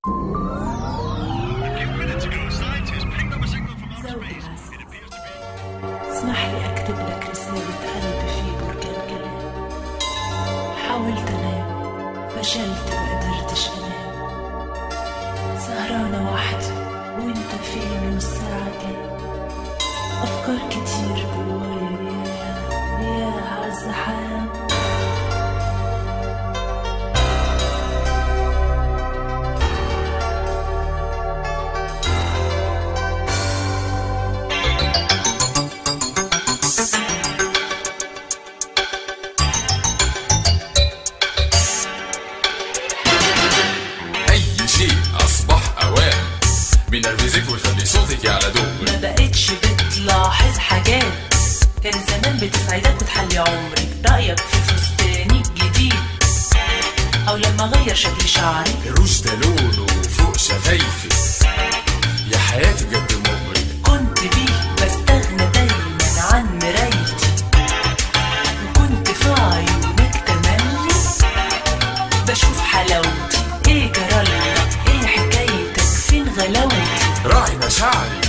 زوجي العزيز، اسمح لي أكتب لك رسالة قلب في بركان كلام. حاولت أنام، فشلت ما قدرتش أنام. سهرانة وحدي وانت فين والساعة كام؟ أفكار كتير جوايا ياه عالزحام. بينرفزك ويخلي صوتك يعلى دغري. ما بقتش بتلاحظ حاجات كان زمان بتسعدك وتحلي عمرك. رأيك في فستاني الجديد أو لما غير شكل شعري؟ الروج ده لونه فوق شفايفي، يا حياتي بجد مغري. كنت بيه بستغنى دايما عن مرايتي، وكنت في عيونك تملي بشوف حلاوتي. ايه جرالك؟ ايه حكايتك؟ فين غلاوتي؟ راعي مشاعري